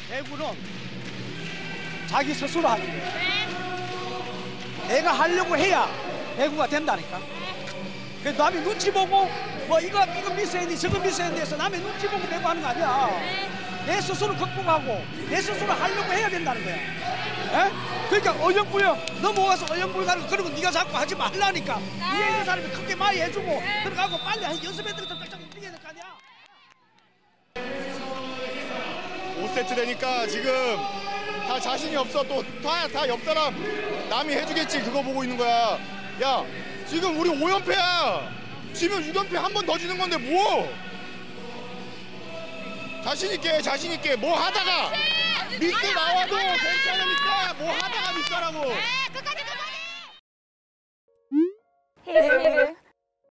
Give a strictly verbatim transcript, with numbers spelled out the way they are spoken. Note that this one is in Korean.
배구는 자기 스스로 하는 거야. 내가 하려고 해야 배구가 된다니까. 그래서 남이 눈치 보고 뭐 이거 이거 미스해야 돼 저거 미스해야 돼 해서 남의 눈치 보고 배구하는 거 아니야. 내 스스로 극복하고 내 스스로 하려고 해야 된다는 거야. 에? 그러니까 어영부영 넘어와서 어영부영하는 거 그런 거 네가 자꾸 하지 말라니까. 위에 있는 사람이 크게 많이 해주고 들어가고 빨리 연습해드리고 쫙쫙 움직여야 될 거 아니야. 오 세트 되니까 지금 다 자신이 없어. 또 다 다 옆 사람 남이 해주겠지 그거 보고 있는 거야. 야 지금 우리 오 연패야. 지면 육 연패 한 번 더 지는 건데 뭐? 자신 있게 자신 있게 뭐 하다가 미스 나와도 괜찮으니까 뭐 하다가 미스라고.